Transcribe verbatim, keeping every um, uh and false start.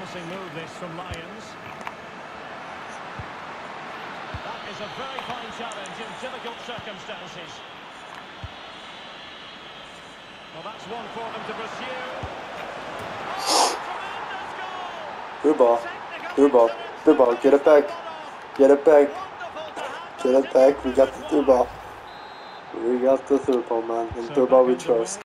promising move this from Lions. That is a very fine challenge in difficult circumstances. Well, that's one for them to pursue. Oh, tremendous goal! Through ball. Through ball. Through ball. Get it back. Get it back. Get it back. We got the through ball. We got the through ball, man. And through ball we trust.